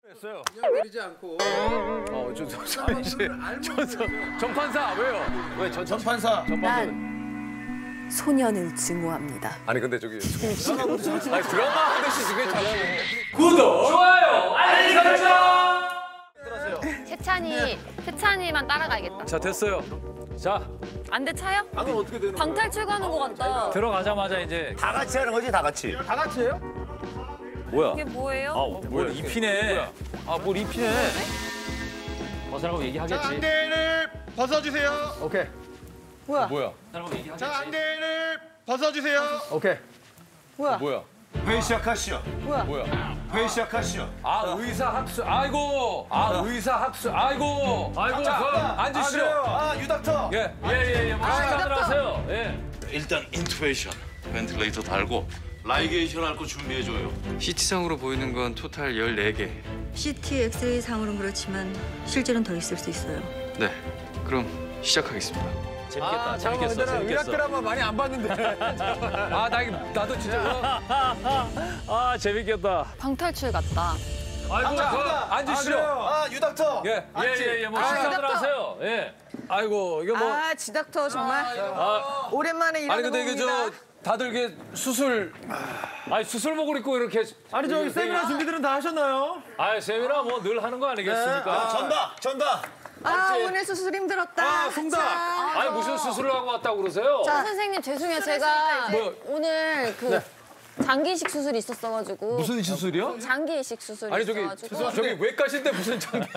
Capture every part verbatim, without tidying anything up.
했어요. 그러지 않고. 어, 저, 저, 저, 저, 저, 정판사 왜요? 왜 전, 전판사? 난 소년을 증오합니다. 아니 근데 저기 아니 드라마 하듯이 그게 잘해. 구독, 좋아요, 알림 설정. 세찬이, 세찬이만 따라가야겠다. 자 됐어요. 자 안 돼 차요? 방금 어떻게 되는 거야? 방탈출 가는 것 같다. 들어가자마자 이제 다 같이 하는 거지, 다 같이. 다 같이 해요? 뭐야? 이게 뭐예요? 아, 뭘 입히네. 아, 뭘 입히네. 벗으라고 얘기하겠지. 자, 안대를 벗어주세요. 오케이. 뭐야? 뭐야? 벗으라고 얘기하겠지. 자, 안대를 벗어주세요. 오케이. 뭐야? 뭐야? 회의 시작하시오. 뭐야? 뭐야? 회의 시작하시오. 아 의사 학술. 아이고. 아 의사 학술. 아이고. 아이고. 자, 그럼 앉으시죠. 아, 유닥터. 예. 예예예. 뭐 식사들 하세요. 예. 일단 인투베이션, 벤틸레이터 달고 라이게이션 할 거 준비해줘요. 씨티상으로 보이는 건 토탈 열네 개. 씨티, 엑스레이 상으로는 그렇지만 실제로는 더 있을 수 있어요. 네, 그럼 시작하겠습니다. 재밌겠다. 아, 재밌겠어. 근데 나 의학 재밌겠어. 드라마 많이 안 봤는데. 아, 나 이거 나도 진짜. 아 재밌겠다. 방탈출 같다. 아이고 그 앉으시죠. 아, 유닥터. 예. 예예예. 뭐 식사들 하세요. 예. 아이고 이거 뭐. 아, 지닥터 정말 아 오랜만에 일하는 아니 근데 이게 저 겁니다. 다들 이게 수술. 아니 수술복을 입고 이렇게. 아니 저기 세미나 준비들은 다 하셨나요? 아 세미나 뭐 늘 하는 거 아니겠습니까? 아, 전다, 전다. 아, 오늘 수술 힘들었다. 아, 송다. 자, 아니 무슨 수술을 하고 왔다고 그러세요? 자, 선생님 죄송해요. 제가 뭐? 오늘 그 장기 이식 수술이 있었어가지고. 무슨 수술이요? 장기 이식 수술이 아니 저기 있어가지고. 저기 외과신데 무슨 장기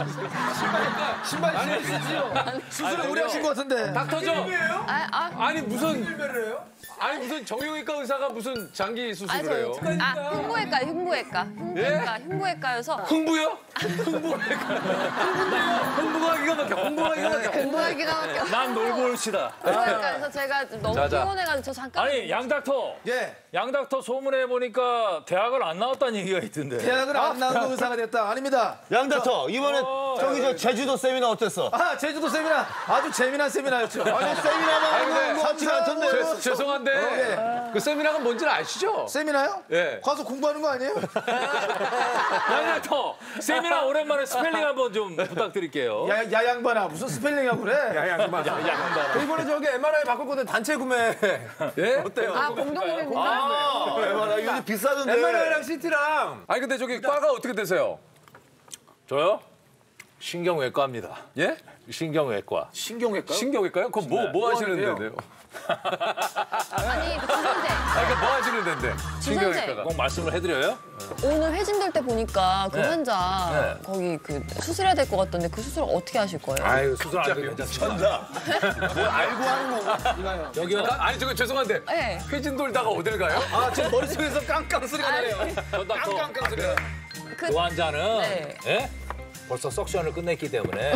신발 아니 수술을 오래 하신 것 같은데 닥터죠? 아, 아, 아니 무슨 아니 무슨 정형외과 의사가 무슨 장기 아니 수술을 저 해요? 아, 흉부외과, 흉부외과, 흉부외과, 흉부외과여서. 흥부요? 흥부외과 흥부가 기가 막혀 흥부가 기가 막혀 흉부외과가 막혀. 난 놀고 올시다. 흉부외과에서 제가 너무 자, 자. 피곤해가지고 저 잠깐. 아니 양 닥터. 예. 양 닥터 소문에 보니까 대학을 안 나왔다는 얘기가 있던데. 대학을 안 나온 의사가 됐다. 아닙니다. 양닥터, 이번에 어, 저기 저 제주도 세미나 어땠어? 아, 제주도 세미나 아주 재미난 세미나였죠. 아니, 세미나만 아니, 근데 하는 거 같지가 않던데. 죄- 죄송한데 그 세미나가 뭔지는 아시죠? 세미나요? 예. 가서 공부하는 거 아니에요? 양 닥터 세미나 오랜만에 스펠링 한번 좀 부탁드릴게요. 야, 야양반아 무슨 스펠링하고 그래? 야양반. 이번에 저기 엠알아이 바꿀 건데 단체 구매 예? 어때요? 아, 공동구매 공동. 아, 엠알아이 요즘 비싸던데. 엠알아이랑 씨티랑 아니 근데 저기 과가 어떻게 되세요? 저요? 신경외과입니다. 예? 신경외과. 신경외과요? 신경외과요? 그럼 뭐, 뭐 하시는 데인데요? 아니, 그 주선생. 아, 그러니까 뭐 하시는 데인데? 신경외과가. 꼭 말씀을 해드려요? 오늘 회진 될 때 보니까 그 네. 환자 네. 거기 그 수술해야 될 것 같던데 그 수술 어떻게 하실 거예요? 아유, 수술 안 되게 괜찮습니다. 전다. 뭘 알고 하는 거고. 여기가 아니 저기 죄송한데 네. 회진 돌다가 어딜 가요? 아, 지금 머릿속에서 깡깡 소리가 나네요. 전닥터. 깡깡 소리가. 그, 그 환자는 네. 예? 벌써 석션을 끝냈기 때문에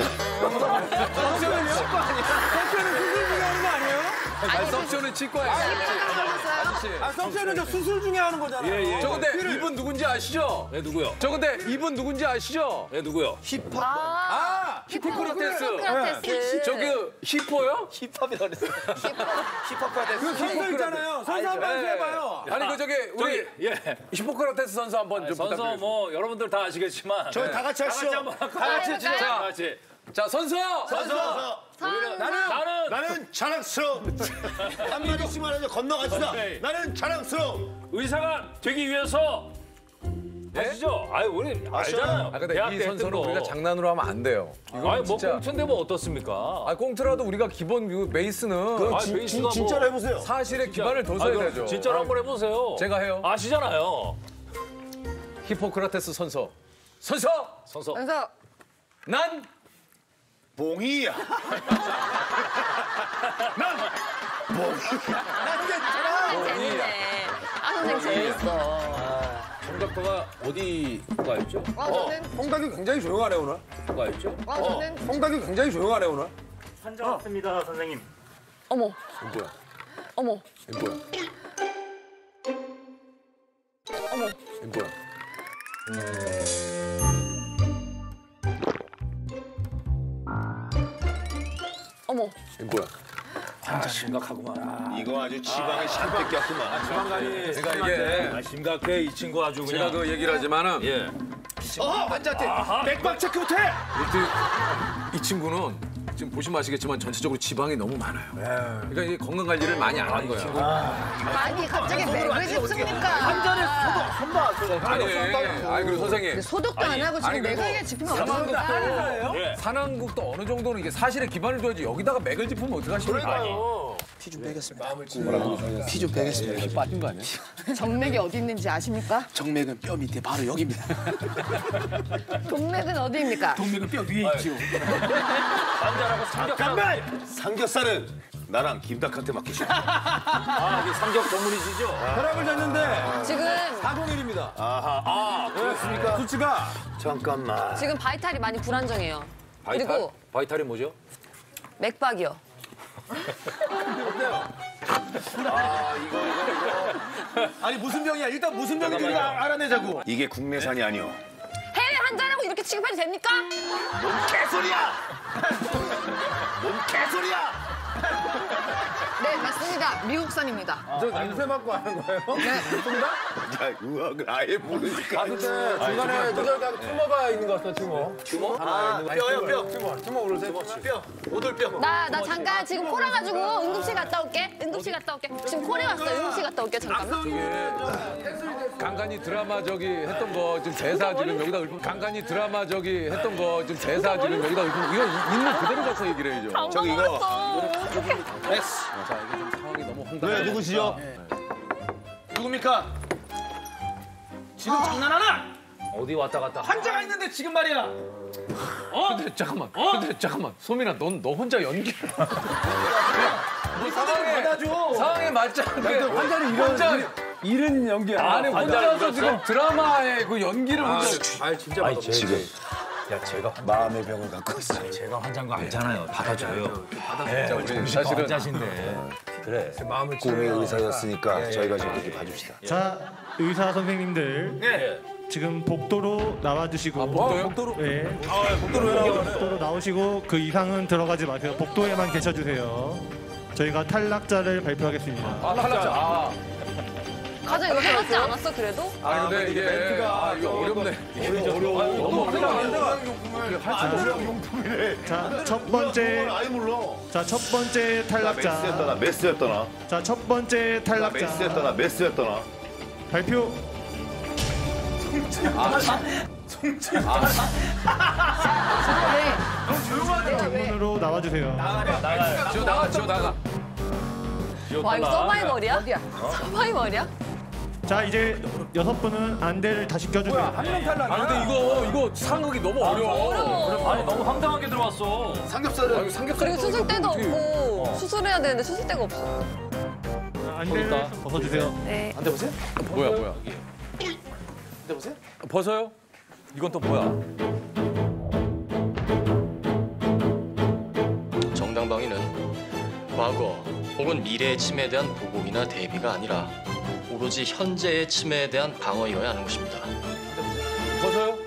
아니 석션은 치과예요. 아저씨. 아, 성철은 저 수술 중에 하는 거잖아. 예예. 저 근데 이분 누군지 아시죠? 예 누구요? 저 근데 이분 누군지 아시죠? 예 누구요? 아, 히포크라테스. 히포크라테스. 저기 히포요? 힙합이라 그랬어. 그 선수 있잖아요. 선수 한번 예. 해봐요. 아니 그 저기 우리 저기 예. 히포크라테스 선수 한번 좀 선수 부탁드립니다. 뭐 여러분들 다 아시겠지만 저희 다 같이 하시죠. 한번 할까요? 다 같이 해볼까요? 자, 다 같이. 자 선수. 선수. 나는 나는 나는 자랑스러워. 한마디씩 말하면 건너갑시다. 오케이. 나는 자랑스러워. 의사가 되기 위해서 아시죠? 아유 우리 알잖아요. 아 근데 대학 이 때 선수는 했던 거. 우리가 장난으로 하면 안 돼요. 이거 아니 뭐 진짜. 꽁트인데 뭐 어떻습니까? 아 꽁트라도 우리가 기본 그 베이스는 아, 진, 베이스가 진, 뭐- 진짜로 해보세요. 사실에 기반을 아, 둬서야 그럼 되죠. 진짜로 한번 해보세요. 제가 해요. 아시잖아요. 히포크라테스 선서. 선서. 선서. 그래서 난 봉이야. 재밌네. 아, 선생님 재밌어. 정답터가 어디 과였죠? 와, 저는 홍닭이 굉장히 조용하네 오늘. 과였죠? 와, 저는 홍닭이 굉장히 조용하네 오늘. 환자 왔습니다, 선생님. 어머, 이거 뭐야? 어머, 이거 뭐야? 어머. 이거 뭐야? 어머. 이거 뭐야? 아, 심각하구만. 이거 아주 지방에 살 뺏겼구만. 지방간이 제가 이게 아, 심각해 이 친구 아주 그냥. 제가 그 얘기를 하지만은 예. 어, 환자한테 맥박 체크부터 해. 이 친구는 지금 보시면 아시겠지만 전체적으로 지방이 너무 많아요. 그러니까 이게 건강 관리를 많이 안 한 거야. 아니 갑자기 맥을 짚습니까? 환자를 소독, 손봐. 아니, 아니 그리고 선생님. 소독도 안 하고 지금 맥을 짚으면 어떡해요? 산왕국도 어느 정도는 이게 사실에 기반을 둬야지 여기다가 맥을 짚으면 어떡하십니까? 피 좀 빼겠습니다. 피 좀 빼겠습니다. 빠진 거 아니야? 정맥이 어디 있는지 아십니까? 정맥은 뼈 밑에 바로 여기입니다. 동맥은 어디입니까? 동맥은 뼈 위에 있지요. 환자라고 삼겹살. 잠깐만! 삼겹살은 나랑 김닭한테 맡기시오. 아, 이게 삼겹 전문이시죠? 혈압을 쟀는데 지금 사공일입니다. 아하, 아, 그렇습니까? 수치가 잠깐만. 지금 바이탈이 많이 불안정해요. 바이탈? 그리고 바이탈이 뭐죠? 맥박이요. 아니 무슨 병이야? 일단 무슨 병인지 우리가 알아내자고. 이게 국내산이 아니오. 해외 환자라고 이렇게 취급해도 됩니까? 뭔 개소리야! 뭔 개소리야! 네 맞습니다. 미국산입니다. 저 냄새 맡고 하는 거예요? 네. 야, 의학을 아예 모르니까. 근데 중간에 저기다가 튜머가 있는 것 같아, 튜머. 튜머? 아, 뼈요, 뼈. 튜머, 튜머 오르세요. 뼈, 오돌뼈. 나, 나 잠깐 지금 코라 가지고 응급실 갔다 올게. 응급실 갔다 올게. 지금 코레 왔어. 응급실 갔다 올게. 잠깐만. 간간히 드라마 저기 했던 거 지금 대사 지금 여기다 읊은 간간히 드라마 저기 했던 거 지금 대사 지금 여기다 읊은 이거 있는 그대로 가서 얘기를 해야죠. 저기 이거. 엑스. 자 이게 좀 상황이 너무 황당해. 네, 누구시죠? 누굽니까? 지금 장난하나? 어디 왔다 갔다. 환자가 있는데 지금 말이야. 어? 근데 잠깐만. 근데 잠깐만. 소민아, 넌 너 혼자 연기를. 뭐 상황에 받아줘. 상황에 맞지 않게 환자를 이런 혼자 이런 연기야. 아니 혼자서 지금 드라마의 그 연기를 혼자. 아 진짜 받아. 지금. 야, 제가 마음의 병을 갖고 있어요. 제가 환자인 거 알잖아요. 받아줘요. 네, 우리 사실은 환자신데. 그래. 마음을 꿈의 의사였으니까 저희가 좀 그렇게 봐줍시다. 자, 의사 선생님들. 네. 지금 복도로 나와주시고. 아, 복도요? 복도로. 네. 아, 복도로 나와. 복도로 나오시고 그 이상은 들어가지 마세요. 복도에만 계셔주세요. 저희가 탈락자를 발표하겠습니다. 아 탈락자. 아, 가자 이거 해봤지 않았어 그래도? 아니 근데 이게 아 이거 어렵네. 어려워. 너무 어려워. 자, 첫 번째. 아예 몰라. 자, 첫 번째 메스였다, 탈락자. 나 메스였다, 나. 자, 첫 번째 나 메스였다, 탈락자. 나 메스였다, 나. 발표. 문으로 나와주세요. 저 나가, 저 나가. 와 이거 서바이벌이야? 어디야? 서바이벌이야? 자, 이제 여섯 분은 안대를 다시 껴주세요. 한명 탈락. 아 근데 이거 이거 상극이 너무 어려워. 어려워. 아니 너무 황당하게 들어왔어. 삼겹살은 아, 이거 삼겹살. 그리고 수술대도 없고 수술해야 되는데 수술대가 없어. 안대를 좀 벗어주세요. 네. 안 돼보세요? 뭐야 뭐야. 안 돼보세요? 벗어요? 이건 또 뭐야? 정당방위는 과거 혹은 미래의 침해에 대한 보복이나 대비가 아니라 오로지 현재의 침해에 대한 방어이어야 하는 것입니다. 벗어요?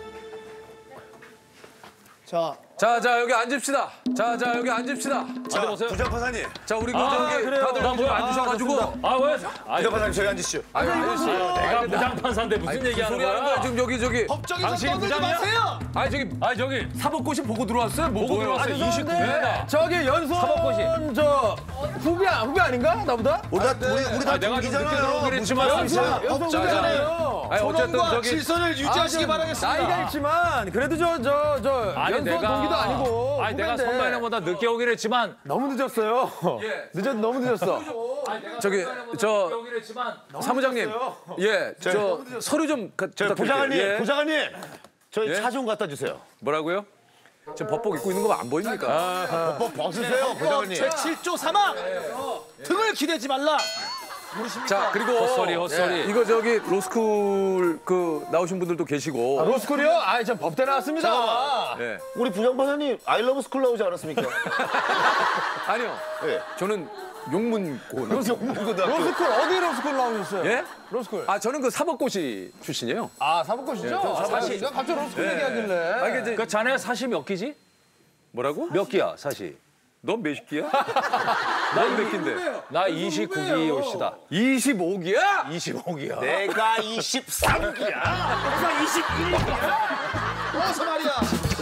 자, 자, 자 여기 앉읍시다. 자, 자 여기 앉읍시다. 자, 부장판사님. 자 우리 그 아, 저기 그래요? 다들 나 여기 뭐야? 앉으셔가지고. 아 왜? 아, 부장판사님, 저희 앉으시죠. 아니 아저씨. 내가 부장판사인데 무슨 얘기하는 소리 하는 거야? 거야? 지금 여기 저기. 법정에서 당신이 떠들지 부장이야? 마세요. 아니 저기 아 저기 사법고시 보고 들어왔어요? 뭐 보고 들어왔어요? 이십구 회다. 저기 연손 사법고시. 저 후배 후배 아닌가 나보다? 우리 다, 우리, 우리 다 아, 내가 좀 늦게 들어오긴 동기잖아요. 했지만 연손 연손 자, 후배잖아요. 아니 어쨌든 존엄과 저기 질서를 유지하시기 바라겠습니다. 나이가 있지만 그래도 저 저 저 아니 연소 내가 동기도 아니고 아니 내가 후배인데. 선배님보다 늦게 오긴 했지만 너무 늦었어요. 늦었 너무 늦었어. 저기 저 오긴 했지만 사무장님, 예, 저 서류 좀 가- 저 부탁드릴게요. 부장님, 예. 부장님. 저희 예? 차 좀 갖다 주세요. 뭐라고요? 저 법복 입고 있는 거 안 보입니까? 법 벗으세요, 부장님. 제칠조 삼항 등을 기대지 말라. 자 그리고 헛소리, 헛소리. 예, 이거 저기 로스쿨 그 나오신 분들도 계시고. 로스쿨이요? 아이 전 법대 나왔습니다. 잠깐만. 예. 우리 부장판사님 아이러브 스쿨 나오지 않았습니까? 아니요. 예. 저는 용문고. 용문고등학교. 로스쿨 어디 로스쿨 나오셨어요? 예? 로스쿨. 아 저는 그 사법고시 출신이에요. 아 사법고시죠? 아, 사실- 갑자기 로스쿨 예. 얘기하길래. 아 이게 이제 그 자네 사시 몇 기지? 뭐라고? 몇 기야 사시? 넌 몇 기야? 넌 몇 기인데? 나 이십구 기 옷이다. 이십오 기야? 이십오 기야. 내가 이십삼 기야. 내가 이십일 기야. 어서 말이야.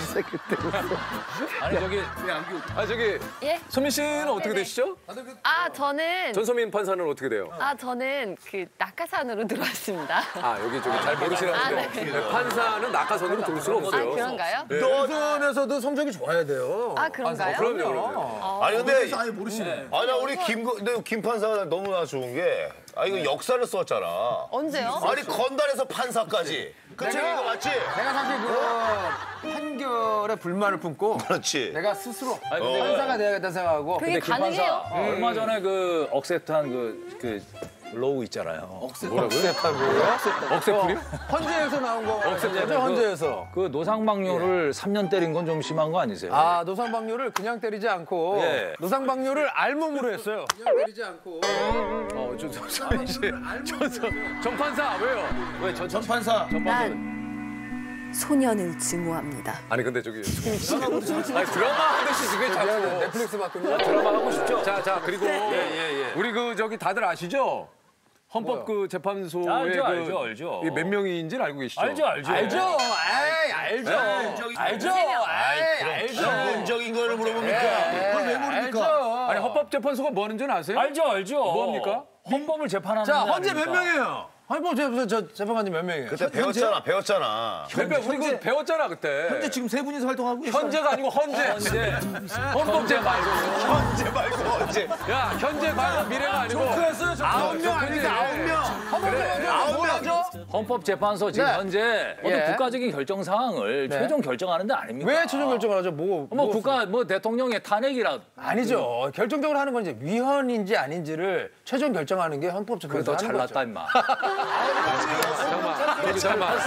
아니 저기 아 저기 예? 소민 씨는 어떻게 되시죠? 아 저는 전소민 판사는 어떻게 돼요? 아 저는 그 낙하산으로 들어왔습니다. 아 여기 저기 잘 모르시라는데 아, 네. 네, 판사는 낙하선으로 들을 수가 아 없어요. 그런가요? 네. 노선에서도 성적이 좋아야 돼요. 아 그런가요? 아, 그럼요. 그럼요. 어. 아니 근데 아예 모르시네. 아니 나 우리 김 근데 김 판사가 너무나 좋은 게 아 이거 역사를 썼잖아. 언제요? 아니 건달에서 판사까지. 그 책 이거 맞지? 내가 사실 그 판결에 불만을 품고 그렇지. 내가 스스로 아니, 근데 판사가 돼야겠다 생각하고 그게 가능해요? 음. 얼마 전에 그 억셉트한 그, 그 로우 있잖아요. 뭐라고요? 억세풀이요? 헌재에서 나온 거. 헌재 헌재에서. 그 노상방뇨를 삼 년 때린 건 좀 심한 거 아니세요? 아 노상방뇨를 그냥 때리지 않고 예. 노상방뇨를 알몸으로 했어요. 그냥 때리지 않고. 어, 저, 저, 소민 씨. 저, 저, 정 판사 왜요? 왜 전, 전 판사? 난 소년을 증오합니다. 아니 근데 저기 소민 씨. 아니 드라마 하듯이 지금 자꾸 넷플릭스 봤거든요. 드라마 하고 싶죠? 자, 자 그리고 우리 그 저기 다들 아시죠? 헌법 그 재판소에 알죠, 그 알죠, 알죠. 이게 몇 명인지를 알고 계시죠? 알죠, 알죠. 알죠. 에이 알죠. 알죠. 에이 알죠. 기본적인 거를 물어봅니까? 그걸 왜 모르니까? 아니 헌법재판소가 뭐 하는 줄 아세요? 알죠, 알죠. 뭐합니까? 헌법을 재판하는 자 데 헌재 몇 아닙니까? 명이에요? 헌법 재판소 저 재판관님 몇 명이에요? 그때 배웠잖아, 배웠잖아. 그러니까 우리 그 배웠잖아 그때. 현재 지금 세 분이서 활동하고 계시죠? 현재가 아니고 헌재. 헌재. 헌법재 말고. 현재 말고 언제? 야 현재 말고 미래가 아니고. 조크했어요, 조크. 아홉 명 아니니까 아홉 명. 헌법재판소 아홉 명. 뭐죠? 헌법재판소 지금 네. 현재 어떤 예. 국가적인 결정 사항을 네. 최종 결정하는 데 아닙니까? 왜 최종 결정을 하죠? 뭐, 뭐 국가 뭐 대통령의 탄핵이라 아니죠. 결정적으로 하는 건 이제 위헌인지 아닌지를 최종 결정하는 게 그래 헌법재판소 너 하는 잘났다 거죠. 임마. 잠깐만. 저기 잠깐만.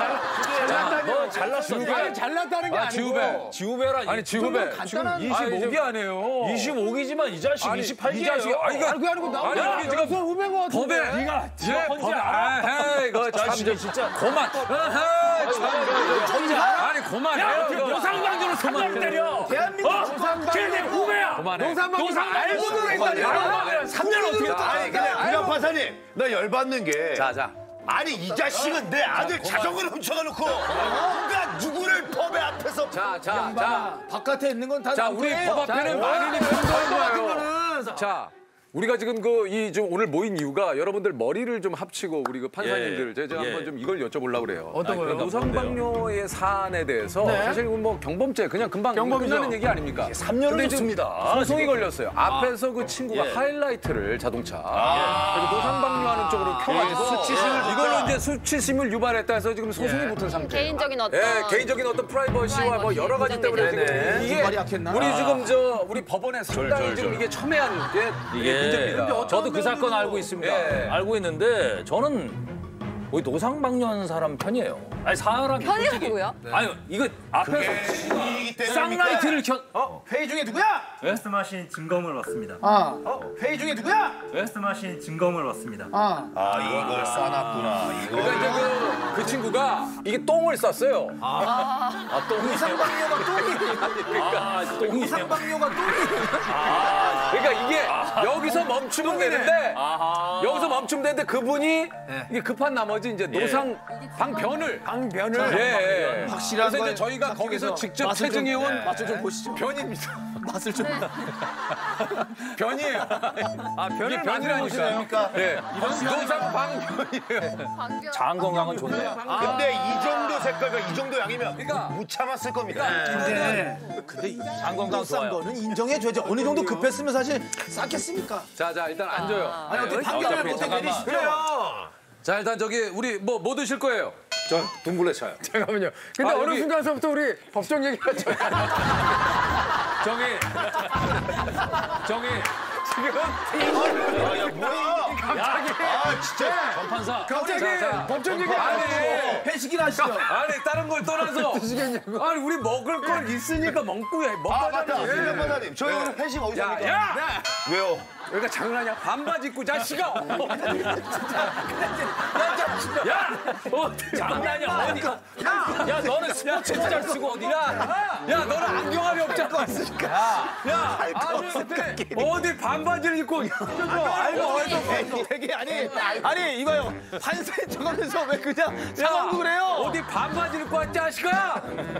너 잘났어. 아니 잘났다는 게 아, 아니고 지우배. 지우배라. 아니 지우배. 간단한 이십오 기 아니에요. 이십오 기지만 이 자식 아니, 이십팔 기예요. 이 자식. 아니 이거 아니 그게 아니고 나 아니, 아니, 지금 후배인 것 같은데. 법에 네가 예, 헌재 법에 알아? 아, 이거 참 자식이 진짜. 고만. 아, 참. 헌재 알아? 아니 고만. 야, 노상방뇨로 삼 년 때려. 대한민국 어? 노상방뇨. 걔네 후배야. 그만해. 노상방뇨 알고도 했다니까. 삼 년 어떻게 또 아니 그냥 그냥 판사님 나 열받는 게 자, 자. 아니 이 자식은 내 아들 자전거를 훔쳐가 놓고 누가 누구를 법의 앞에서 자, 자, 자. 바깥에 있는 건 다 자, 우리 법 앞에는 만인이 면도하는 거예요. 자, 우리가 지금 그 이 좀 오늘 모인 이유가 여러분들 머리를 좀 합치고 우리 그 판사님들 예, 제가 예. 한번 좀 이걸 여쭤보려고 그래요. 어떤 거요? 노상방뇨의 사안에 대해서 네. 사실 뭐 경범죄 그냥 금방 경범이죠. 끝나는 얘기 아닙니까? 삼 년을 근데 지금 줬습니다. 소송이 걸렸어요. 앞에서 그 친구가 예. 하이라이트를 자동차 그리고 노상방뇨하는 쪽으로 켜가지고 수치심을 이걸로 이제 수치심을 유발했다 해서 지금 소송이 예. 붙은 상태예요. 개인적인 어떤 예, 개인적인 어떤 프라이버시와 뭐 여러 가지 때문에 지금 이게 말이 약했나? 우리 지금 저 우리 법원에 상당히 지금 이게 첨예한 게 이게 문제입니다. 저도 그 사건 알고 있습니다. 예. 알고 있는데 저는 거의 노상방뇨한 사람 편이에요. 아니 사람이 편이라고요? 솔직히- 아니 이거 앞에서 이기 때문에 쌍라이트를 켜. 어? 회의 중에 누구야? 말씀하신 증거물 왔습니다. 아. 어? 회의 중에 누구야? 말씀하신 증거물 왔습니다. 아. 아 이걸 싸놨구나 이거 그러니까 이제 그, 그 친구가 이게 똥을 쌌어요. 아 똥이 상방뇨가 똥이. 아 똥이 상방뇨가 똥이. 그러니까 이게 여기서 멈추면 되는데 아하. 여기서 멈추면 되는데 그분이 이게 급한 나머지 이제 노상 방변을 방변을. 예. 확실한 그래서 이제 걸 저희가 거기서 찾기 직접 맛을 좀- 체증해온 네. 맛을 좀 보시죠. 변입니다. 맛을 좀. 변이에요. 아, 이게 변이라니까. 예. 노상 방변이에요. 장 건강은 좋네요. 근데 이 정도 색깔과 이 정도 양이면 그러니까 못 참았을 겁니다. 근데 근데 장 건강 싼 좋아요. 거는 인정해줘야지. 어느 정도 급했으면 사실 쌌겠습니까? 자, 자, 일단 앉아요. 아니 어떻게 판결을 어차피 못해 잠깐만. 내리시죠? 자, 일단 저기 우리 뭐 뭐 드실 거예요? 저 둥글레 차요. 잠깐만요. 근데 아, 어느 여기- 순간서부터 우리 법정 얘기하죠. 저기 저기 야 뭐야? 갑자기 아 진짜 전 판사. 갑자기 자, 자. 법정 얘기 아니. 회식이나 하시죠. 아니 다른 걸 떠나서 드시겠냐고. 아니 우리 먹을 건 있으니까 먹고 해. 아 먹고 맞다. 하자니. 김 판사님 저희 오늘 회식 어디서 야, 합니까? 야! 왜요? 그러니까 장난이야. 반바지 입고 자식아. 야, 어, 장난이야 어디? 야, 야, 너는 스포츠 잘 쓰고 어디? 야, 야, 너는 안경알이 없잖아. 야, 야, 아주 어디 반바지를 입고 알고 어디? 되게 아니 아니 이거요. 판사인 척하면서 왜 그냥 상황도 그래요? 어디 반바지를 입고 왔지, 자식아?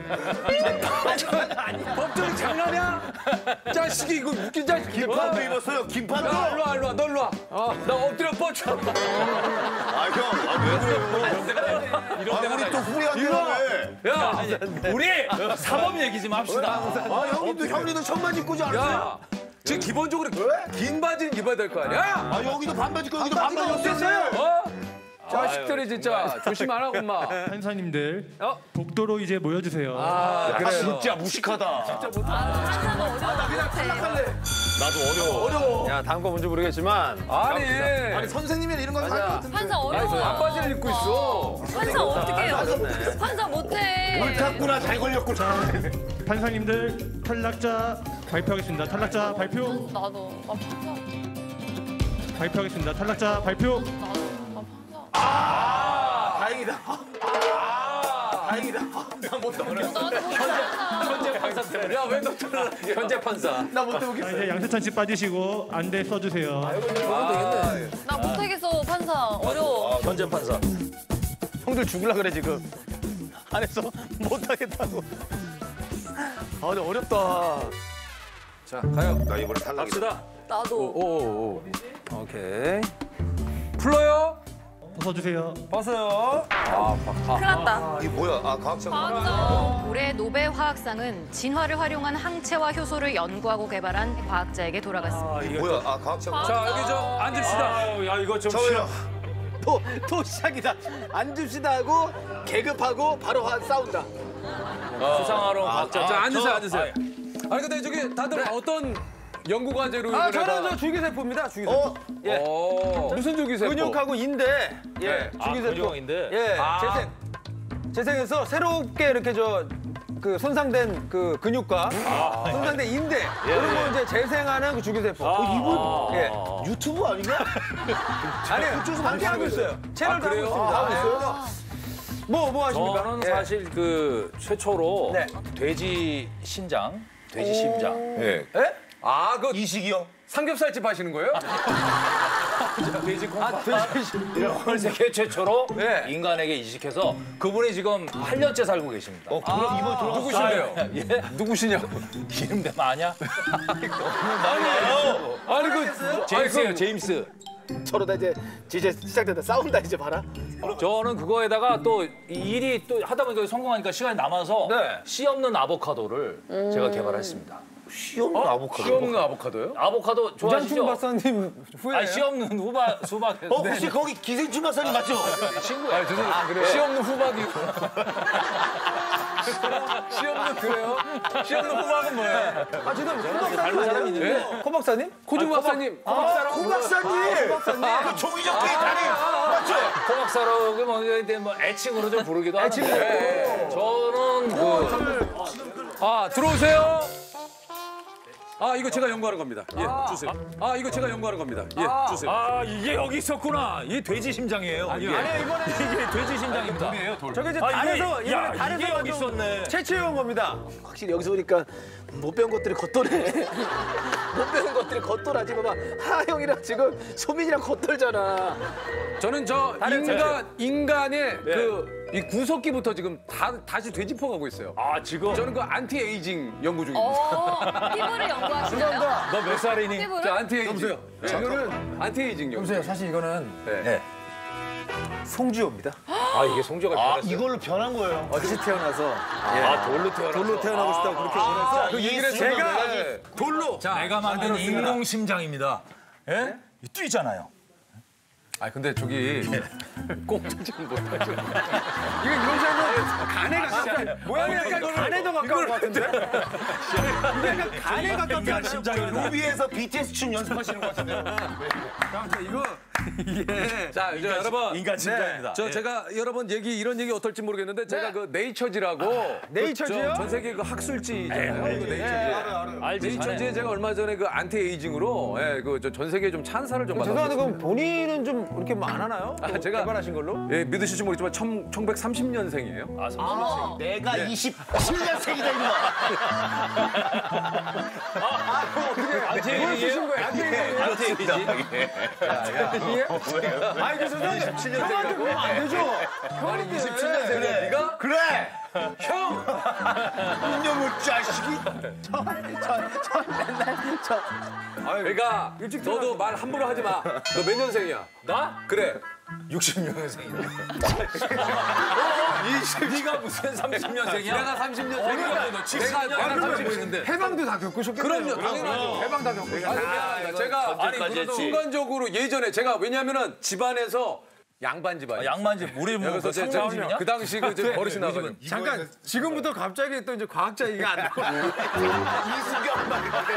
법정이 장난이야? 자식이 이거 웃긴 자식. 김판도 입었어요. 김판도. 야, 일로 와, 일로 와, 너 일로 와. 어, 나 엎드려 뻗쳐. 아 형, 아, 왜 그래요? 이런 데가 우리 또 후리한데 왜? 야, 우리 사법 얘기 좀 합시다. 아 형님도 형님도 청바지 입고 지 않았어요? 야, 지금 기본적으로 긴 바지는 입어야 될 거 아니야? 아 여기도 반바지 입고 여기도 반바지 입었어요. 어? 자식들이 진짜 조심 안 하고 마. 판사님들 어? 복도로 이제 모여주세요. 아, 그래. 진짜 무식하다. 진짜 못하다. 판사가 어려워. 나도 어려워. 어려워. 야 다음 거 뭔지 모르겠지만 아니, 아니 선생님이 이런 건할것 같은데. 판사 아니, 어려워. 반바지를 입고 있어. 판사 어떻게 해요? 판사 못해. 옳았구나, 잘 걸렸구나. 판사님들 탈락자 발표하겠습니다. 탈락자 발표. 나도. 나 판사. 발표하겠습니다. 탈락자 발표. 나도. 나 판사. 아 다행이다. 아 다행이다. 나못 나도 현재 판사 때문에. 야, 왜 너 현재 판사? 나못 자, 해보겠어. 이제 양세찬 씨 빠지시고 안대 써주세요. 나 못하겠어 판사. 어려워. 현재 판사. 형들 죽을라 그래 지금. 안에서 못 하겠다고. 아 근데 어렵다. 자, 가요. 나 이번에 탈락이다. 갑시다. 나도. 오, 오, 오. 오케이. 풀러요? 벗어주세요. 벗어요. 아, 큰일 났다. 이게 뭐야? 아 과학자. 과학자. 올해 노벨 화학상은 진화를 활용한 항체와 효소를 연구하고 개발한 과학자에게 돌아갔습니다. 이게 뭐야? 아 과학자. 자, 여기 좀 앉읍시다. 아유, 야, 이거 좀 저요. 또, 또 시작이다. 앉읍시다 하고 계급하고 바로 화- 싸운다. 수상하러 각자. 자, 앉으세요, 앉으세요. 아니, 근데 저기 다들 어떤 연구 과제로 아 이번에 저는 다- 저 줄기세포입니다. 줄기세포. 어? 예. 오, 무슨 줄기세포? 근육하고 인대. 예. 네. 아, 줄기세포. 근육인데? 예. 아. 재생. 재생해서 새롭게 이렇게 저 그 손상된 그 근육과 손상된 인대 이런 거 이제 재생하는 그 줄기세포. 어, 이분 예. 유튜브 아닌가? 아니 함께 하고 있어요. 채널도 하고 그래요? 있습니다. 아, 아, 뭐, 뭐 하십니까? 저는 예. 사실 그 최초로 네. 돼지 신장, 돼지 심장. 예. 예? 아, 그 이식이요? 삼겹살집 하시는 거예요? 돼지 콩밥. 이걸 세계 최초로 네. 인간에게 이식해서 그분이 지금 팔 년째 살고 계십니다. 어, 그럼 이번 돌아 누구신데요? 예? 누구시냐고? 이름 대면 아냐? 아니에요. 아니, 그 제임스예요, 제임스. 서로 다 이제 이제 시작된다. 싸운다 이제 봐라. 저는 그거에다가 또 일이 또 하다 보니까 성공하니까 시간이 남아서 네. 씨 없는 아보카도를 제가 개발했습니다. 씨 없는 아보카도. 씨 없는 아보카도요? 아보카도 좋아하시죠? 장충 박사님 후에. 아니, 씨 없는 후바, 수박. 어 혹시 거기 기생충 박사님 맞죠? 친구야. 아, 죄송해요. 아, 그래요? 씨 없는 후박이. 씨 없는 그래요? 씨 없는 후박은 뭐예요? 아 지금 코 박사님 사람이 있는데. 코 박사님? 코준 박사님. 아, 코 박사님. 그 종이적 게 다리 맞죠? 코박사로 그 뭐, 뭐 애칭으로 좀 부르기도 하는데 저는 그 아, 들어오세요. 아, 이거 제가 연구하는 겁니다. 예, 주세요. 아, 이거 제가 연구하는 겁니다. 예, 주세요. 아, 이게 여기 있었구나. 이게 돼지 심장이에요. 이게. 아니요 이번에 이게 돼지 심장입니다. 저게 이제 아, 달에서 이게- 이번에 야, 달에서 이게 여기 좀 있었네. 채취해온 겁니다. 확실히 여기서 보니까 못 배운 것들이 겉돌네. 못 배운 것들이 겉돌아. 지금 봐. 하영이랑 지금 소민이랑 겉돌잖아. 저는 저 다른 인간 인간의 그 이 구석기부터 지금 다 다시 되짚어가고 있어요. 아, 지금 저는 그 안티 에이징 연구 중입니다. 어, 피부를 연구하시나요? 너 몇 살이니? 저 피부를? 안티 에이징. 네, 이거는 안티 에이징 연구. 여보세요. 사실 이거는 네. 송지효입니다. 아, 이게 송조가 아 변했어요. 이걸로 변한 거예요. 어찌 태어나서 아, 돌로 태어났어. 돌로 태어나고 싶다고 그렇게 원해서 그 얘기를 제가 돌로. 자, 내가 만든 인공 심장입니다. 예? 뛰잖아요. 아, 근데 저기 꽁트 좀 못하죠. 이거 이런 식으로 간에 가깝다. 모양이 약간 간에 더 가까운 것 같은데. 이거 약간 간에 가깝지 않아요? 로비에서 비티에스 춤 연습하시는 것 같은데요. 이거 예. 자, 이제 여러분. 인간 진짜입니다. 저 예. 제가 여러분 얘기 이런 얘기 어떨지 모르겠는데 제가 그 네이처지라고 네이처지요? 그 전 세계 그 학술지잖아요. 에이, 그 네이처지. 알아요, 알지. 네이처지에 제가 얼마 전에 그 안티 에이징으로 예, 그 전 세계에 좀 찬사를 좀 받았어요. 죄송한데 그럼 본인은 좀 이렇게 뭐 안 하나요? 아, 제가 개발하신 걸로? 예, 믿으실지 모르겠지만 천구백삼십 년생이에요. 아, 아 내가 예. 이십칠 년생이다 이놈아. 안티 에이징이에요? 안티 에이징. 아니 그 선생님 이십칠 년생이라고? 형한테 그러면 안 되죠. 아니 이십칠 년생이야 네가? 그래. 형! 이놈의 자식이. 저, 저 맨날 저. 그러니까 너도 말 함부로 하지 마. 너 몇 년생이야? 나? 그래. 육십 년생이야. 네가 무슨 삼십 년생이야? 내가 삼십 년생이야. 너 내가 내가 삼십 년인데. 해방도 다 겪으셨겠네요. 그럼요, 당연하죠. 해방 다 겪으셨어요. 아니, 제가 아니 그래도 순간적으로 예전에 제가 왜냐면은 집안에서 양반 집안이에요. 양반집 우리 뭐 그래서 제- 제- 상황이냐? 그 당시 그 저 버릇이 나가지고. 잠깐 지금부터 갑자기 또 이제 과학자 얘기가 안 나와. 이수경 막 이렇게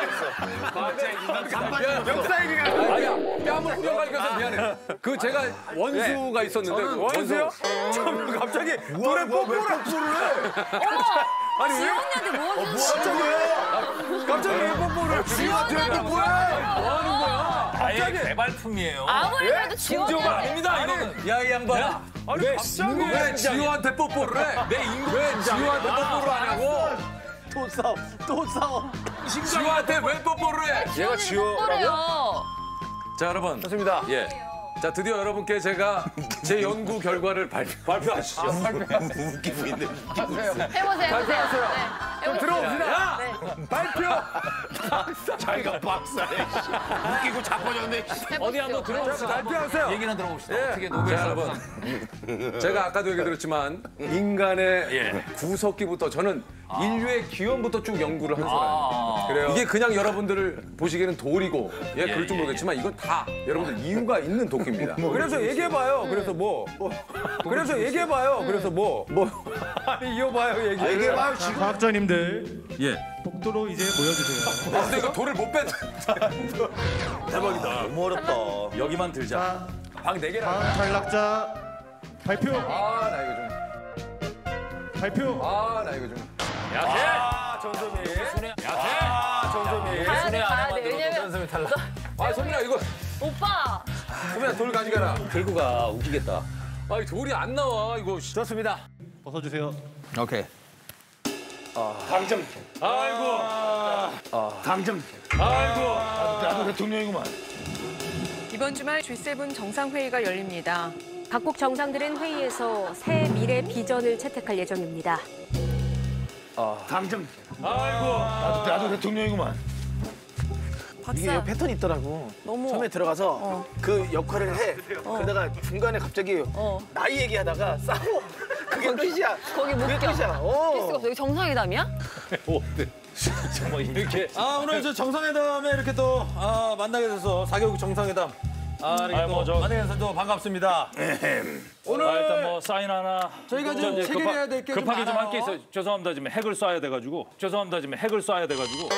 됐어. 역사 얘기가 안 아니야 뺨을 후려가니까 미안해. 그 제가 원수가 있었는데 그 원수요? 저는 갑자기 노래 뽀뽀를 어머! 아니 왜? 지원이한테 뭐 하는 갑자기 갑자기 왜 뽀뽀를? 지원이한테 뭐 하는 뭐 하는 거야? 아예 개발품이에요. 아무리 그래도 지원이한테. 아닙니다. 이거는. 야 이 양반아. 아니 왜, 갑자기 왜 지효한테 뽀뽀를 해? 내 인간 왜 지효한테 뽀뽀를 하냐고? 또 싸워, 또 싸워. 지효한테 왜 뽀뽀를 해? 얘가 지원이라고. 자 여러분 좋습니다. 예. 자 드디어 여러분께 제가 제 연구 결과를 발표, 발표하시죠. 웃기고 있네. 해보세요, 해보세요. 발표하세요. 네, 좀 해보세요. 들어옵시다. 네. 발표. 자기가 박사야. 웃기고 자빠졌네. 어디 한번 들어봅시다. 발표하세요. 얘기나 들어봅시다. 예. 어떻게 자 노벨 여러분 제가 아까도 얘기 드렸지만 인간의 구석기부터 저는 인류의 기원부터 쭉 연구를 한 사람입니다. 그래요? 이게 그냥 여러분들을 보시기에는 돌이고 예, 그럴 줄 모르겠지만 이건 다 여러분들 이유가 있는 도끼입니다. 그래서 얘기해봐요. 그래서 뭐? 그래서 얘기해봐요. 그래서 뭐? 뭐? 아니 이어봐요 얘기. 얘기해봐요. 자, 과학자님들 예. 복도로 이제 모여주세요. 아, 근데 이거 돌을 못 뺀. 대박이다. 너무 어렵다. 여기만 들자. 자, 방 네 개라. 다음 탈락자 발표. 아 나 이거 좀. 발표. 아 나 이거 좀. 약해. 아 전소미. 순해. 약해. 아 전소미. 가야 돼, 가야 돼. 왜냐면 전소미 탈락. 아 소민아 이거 오빠. 소민아 돌 가져가라. 들고 가. 웃기겠다. 아 돌이 안 나와 이거. 좋습니다. 벗어주세요. 오케이. 당첨. 아이고. 당첨. 아이고. 나도 대통령이구만. 이번 주말 지 세븐 정상회의가 열립니다. 각국 정상들은 회의에서 새 미래 비전을 채택할 예정입니다. 당첨. 아이고. 나도, 나도 대통령이구만. 이게 요 패턴이 있더라고. 너무- 처음에 들어가서 어. 그 역할을 해. 그러다가 중간에 갑자기 어. 나이 얘기하다가 싸워. 그게 끝이야. 거기 그게 묶여. 끝이야. 어. 필수가 없어. 여기 정상회담이야? 뭐 이렇게. 아 오늘 저 정상회담에 이렇게 또 아, 만나게 돼서 사 개국 정상회담. 아 이렇게 아이, 또 뭐 저- 만나게 돼서 또 반갑습니다. 오늘 아, 일단 뭐 사인 하나. 저희가 좀 저 이제 체결해야 될게좀 급하게 좀 많아요. 할 게 있어요. 죄송합니다. 지금 핵을 쏴야 돼가지고. 죄송합니다. 지금 핵을 쏴야 돼가지고.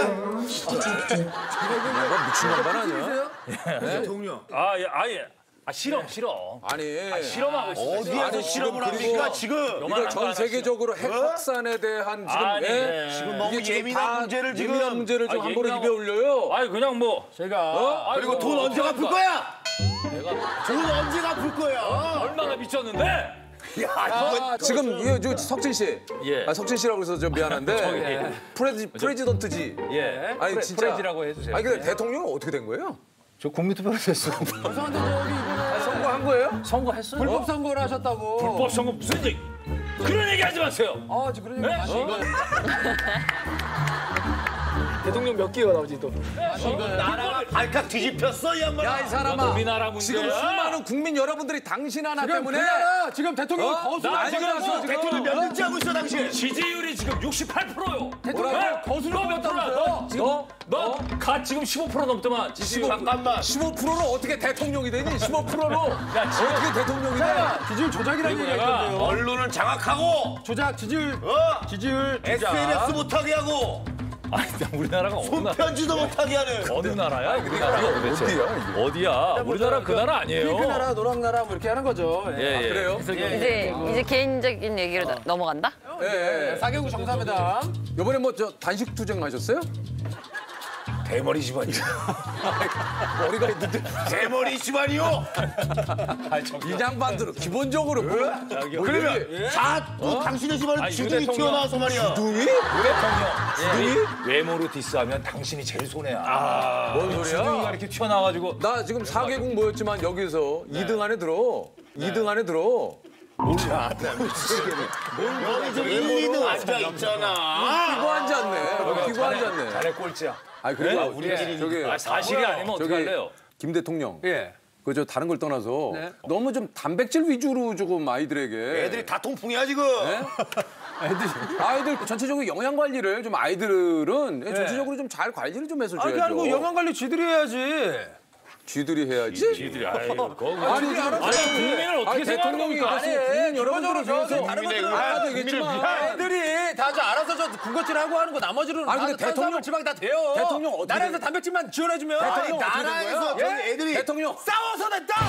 내가 미친 양반 아니야? 대통령. 아 예, 아예. 아 싫어, 싫어. 아니. 아, 실험하고 있어. 어디에서 아니, 실험을 지금 합니까 그리고 지금? 이거 전 세계적으로 핵 확산에 대한 지금 아니, 예? 네. 지금 너무 이게 지금 예민한 다 문제를 지금. 예민한 문제를 지금 아, 함부로 예민하고- 입에 올려요. 아니 그냥 뭐 제가. 어? 그리고 아이고, 돈 언제 갚을 거야? 내가 돈 언제 갚을 거야? 얼마나 미쳤는데? 야, 아, 지금 이거 저 석진 씨. 예. 아, 석진 씨라고 해서 좀 미안한데. 저기, 프레지 프레지던트지. 예. 아니 프레- 진짜. 프레지라고 해주세요. 아니 근데 대통령은 어떻게 된 거예요? 저 국민투표로 됐어. 아, 선거한 거예요? 선거했어요. 불법 선거를 하셨다고. 불법 선거 무슨 얘기? 그런 얘기 하지 마세요. 아 지금 그런 얘기 네? 많이 어? 대통령 몇 개가 나오지 또. 나라가 발칵 뒤집혔어 이 양반아. 야 이 사람아. 우리나라 문제야. 지금 수많은 국민 여러분들이 당신 하나 지금 때문에 그냥 지금 대통령 어? 거수 나 난리 지금 났어 뭐 지금. 대통령 몇 년째 하고 있어 당신? 지지율이 지금 육십팔 퍼센트요. 대통령 거수를 너몇 프로야? 너 지금 너? 너가 지금 십오 퍼센트 넘더만. 지지율. 잠깐만. 십오 퍼센트는 어떻게 대통령이 되니? 십오 퍼센트는 야, 지금 어떻게 대통령이 돼? 지지율 조작이라는 그리고 얘기가 내가 있던데요. 언론은 장악하고 조작 지지율 어? 지지율 에스엔에스 못하게 하고 아니, 우리나라가 어느 나라? 손편지도 못하게 하는. 어느 나라야? 우리나라가 어디야? 어디야? 우리나라 그 나라 아니에요? 핑크 나라, 노랑 나라 뭐 이렇게 하는 거죠. 예, 예. 아, 그래요? 이제 이제 개인적인 얘기로 나- 넘어간다. 예, 예. 사개국 정상회담. 이번에 뭐 저 단식 투쟁 하셨어요? 대머리 집안이요. 머리가 있는데. 대머리 집안이요. 이 양반들은 기본적으로 뭐, 그러면 자, 또 당신의 집안은 주둥이 튀어나와서 말이야. 주둥이? 우리 대통령. 외모로 디스하면 당신이 제일 손해야. 아, 뭔 소리야? 주둥이가 이렇게 튀어나와가지고. 나 지금 사 개국 모였지만 여기서 이 등 안에 들어. 이 등 안에 들어. 몰라. 여기서 일, 이 등 앉아 있잖아. 끼고 앉았네. 끼고 앉았네. 자네 꼴찌야. 아니 그리고 우리끼리 저기 아, 사실이 아니면 저기 어떡할래요? 김 대통령. 예. 그 저 다른 걸 떠나서 네. 너무 좀 단백질 위주로 조금 아이들에게 애들이 다 통풍이야 지금. 네? 애들 아이들 전체적으로 영양 관리를 좀 아이들은 전체적으로 좀 잘 관리를 좀 해서 줘야죠. 아니, 아니고 영양 관리 쥐들이 해야지. 쥐들이 해야지. 쥐들이 아유, 거기 아니, 아니, 아니, 국민을 어떻게 아니, 생각하는 대통령이 겁니까? 그래서 국민 여러분들을 위해서 다른 국민의 것들은 의회, 알아야 국민을 되겠지만 위해. 애들이 다 저 알아서 저 군것질 하고 하는 거 나머지는 아니, 근데 다 대통령- 지방 다 돼요. 대통령 어떻게 나라에서 된- 단백질만 지원해주면 대통령 어떻게 된 나라에서 거야? 저기 애들이 대통령 싸워서 됐다.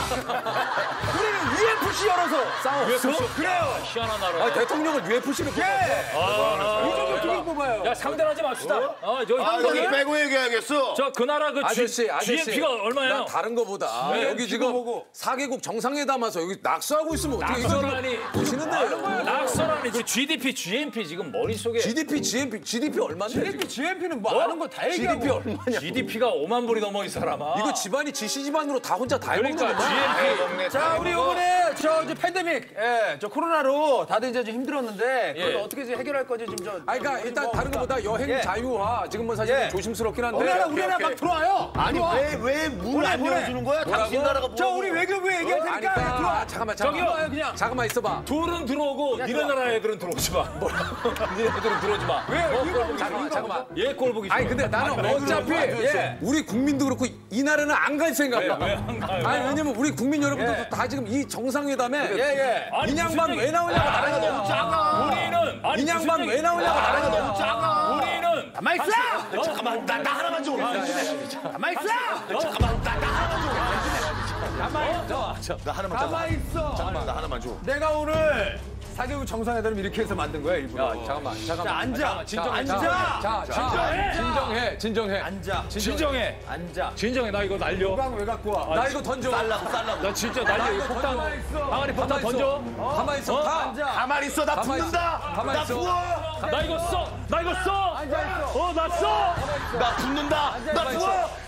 우리는 유엔에프씨 열어서 싸웠어? 그래요. 희한한 나라. 아니, 대통령을 유에프씨를 뽑았어. 이 정도 두개 뽑아요. 야, 상대하지 맙시다. 아, 저기 아, 여기 빼고 얘기하겠어. 저 그 나라 그 아저씨, 아저씨. 지엠피가 얼마예요? 난 다른 거보다 네, 여기 지금 사 개국 정상회담 와서 여기 낙서하고 있으면 어떻게 낙서라니. 이거를 보시는데요? 낙서라니 그 지디피, 지엠피 지금 머릿속에 지디피, 지엠피, 지디피 얼마인데? 지디피, 지엠피는 뭐 아는 거 다 얘기하고. 지디피 얼마냐? 지디피가 오만 불이 넘어 이 사람아. 이거 집안이 지씨 집안으로 다 혼자 다 해먹는 그러니까 거야. 지엠피. 자, 우리 이번에 저 이제 팬데믹, 예, 저 코로나로 다들 이제 좀 힘들었는데 그걸 예. 어떻게 이제 해결할 건지 좀 저. 아니, 그러니까 일단 뭐 다른 것보다 여행 예. 자유화 지금 뭐 사실 예. 조심스럽긴 한데. 우리나라 우리나라 막 들어와요. 아니 들어와. 왜 왜 문 보내, 안 보내. 열어주는 거야? 당신 나라가 뭐? 저 우리 외교부에 얘기할 아니, 테니까 그러니까 들어와. 잠깐만, 저기요. 잠깐만. 그냥. 잠깐만 있어봐. 둘은 들어오고 니네 나라 애들은 들어오지 마. 니네 애들은 들어오지 마. 왜? 어, 이거 꼴 보기 잠깐만, 싫어. 잠깐만. 얘 꼴 보기 싫어. 아니 근데 나는 아니, 왜 어차피 그러는 거야, 예, 우리 국민도 그렇고 이 나라는 안 갈 생각이야. 왜 안 가요? 아니 왜냐면 우리 국민 여러분들도 예. 다 지금 이 정상회담에 예, 예. 아니, 이 양반 무슨 왜 나오냐고 얘기- 나라가 아, 너무 작아. 우리는 아니, 이 양반 무슨 왜 얘기- 나오냐고 아, 나라가 너무 작아. 우리는 가만 있어. 어? 잠깐만 나, 나 하나만 줘. 가만 있어. 잠깐만 나, 나 하나만 줘. 가만 있어. 나 하나만 가만 있어. 잠깐만 나 하나만 줘. 내가 오늘 사개국 정상회담 이렇게 해서 만든 거야 일부러. 야, 잠깐만, 잠깐만. 자, 앉아. 진정, 앉아. 자, 자, 진정해. 진정해, 진정해. 앉아. 진정해. 앉아. 진정해. 나 이거 날려. 누강 왜 갖고 와? 나 이거 던져. 쌀라고 쌀라고. 나 진짜 날려. 이거 폭탄. 항아리 폭탄 던져. 가만 있어. 다. 앉아. 가만히 있어 나 가만히 붙는다. 있어. 가만히 나 있어. 부어. 나 이거 써. 나 이거 써. 앉아 있어. 어, 나 써. 나 붙는다. 나 가만히 부어. 있어.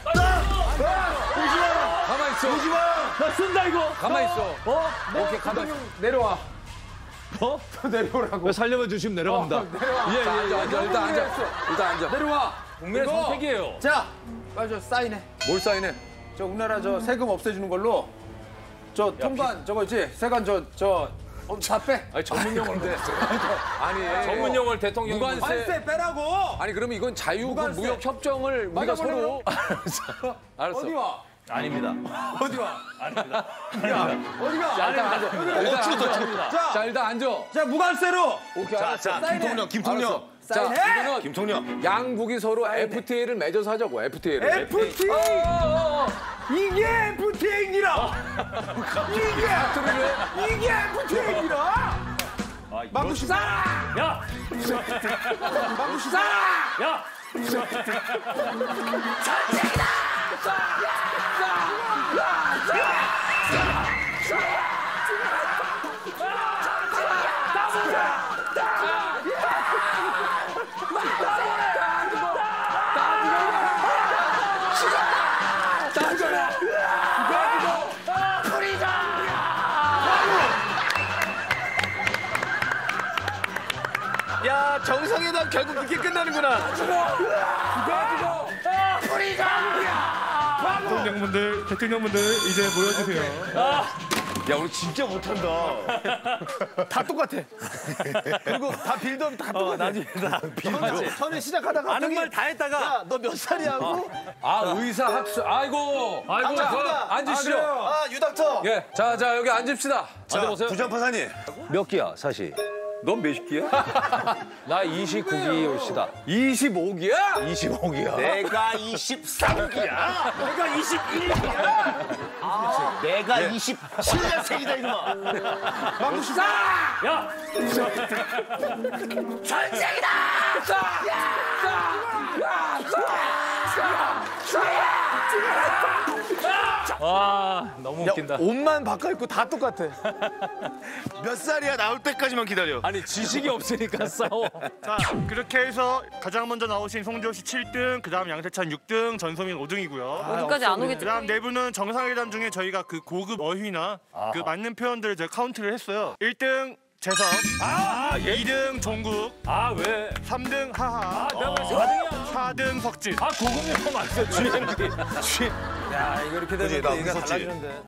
오지 마. 가만 있어. 오지 마. 나 쓴다 이거. 가만 있어. 어? 오케이, 가만 있어. 내려와. 어? 내려오라고. 살려면 주시면 내려갑니다. 예, 예, 예. 앉아, 일단 앉아. 일단 앉아. 내려와. 국민의 이거. 선택이에요. 자, 빨리 저 사인해. 뭘 사인해? 저 우리나라 저 세금 없애주는 걸로 저 통관 저거 있지? 세관 저저 어, 다 빼. 아니 전문 용어인데. 아니, 전문 용어를 대통령이 무관세. 관세 빼라고. 아니 그러면 이건 자유 그 무관세. 무역 협정을 우리가 맞아, 서로 알았어. 어디 와? 아닙니다. 어디 와? 아닙니다. 야, 어디가? 자, 일단 앉아. 일단 앉아. 자, 자, 일단 앉아. 자 무관세로. 오케이, 자, 알았어. 자, 김통령, 김통령. 알았어. 자, 사인해. 이거는 김통령. 양국이 서로 에프티에이를 맺어서 하자고. 에프티에이를. 에프티에이. 어, 어, 어. 이게 에프티에이니라. 이게 이게 에프티에이니라. 마구시 싸. 야. 마구시 싸. 야. 야 정상회담 결국 이렇게 끝나는구나. 대통령분들, 대통령분들 이제 모여주세요. 야 우리 진짜 못한다. 다 똑같아. 그리고 다 빌드업 다 똑같아. 나중에 다 처음에, 처음에 시작하다가 아는 갑자기 말 다 했다가 야, 너 몇 살이야 하고 아, 의사 학술. 아이고. 아이고. 자, 저- 앉으시죠. 아, 유닥터. 예. 자, 자, 여기 앉읍시다. 자, 부장판사님 몇 기야 사실? 넌 몇십 기야? 나 이십구 기 올시다. 이십오 기야? 이십오 기야. 내가 이십삼 기야. 내가 이십일 기야. 아, 내가 이십칠 년생이다 이놈아. 막구 씨. 야. 전쟁이다. 와 너무 웃긴다. 옷만 바꿔 입고 다 똑같아. 몇 살이야 나올 때까지만 기다려. 아니 지식이 없으니까 싸워. 자, 그렇게 해서 가장 먼저 나오신 송지호 씨 칠 등, 그다음 양세찬 육 등, 전소민 오 등이고요. 어디까지 안 오겠죠? 그다음 네 분은 정상회담 중에 저희가 그 고급 어휘나 그 맞는 표현들을 제가 카운트를 했어요. 일 등 재석, 아, 예. 이 등 종국, 아 왜? 삼 등 하하, 아 내가 왜 사 등이야? 사 등 석진. 아 고급 요금 맞어. 주행비. 야 이거 이렇게 되면 나 얘기가 웃었지? 달라지는데.